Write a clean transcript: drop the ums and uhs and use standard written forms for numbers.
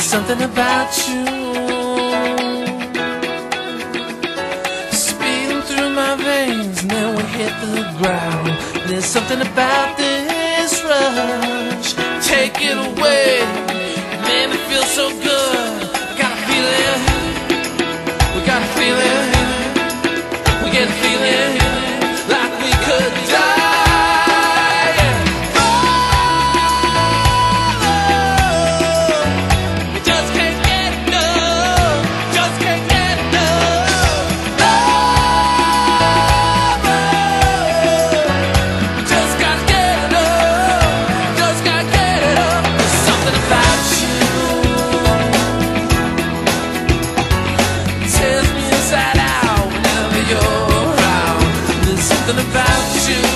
something about you, speeding through my veins, and then we hit the ground. There's something about this rush, take it away, man, it feels so good. Got a feeling, we got a feeling, we get a feeling like we could die. Something about you.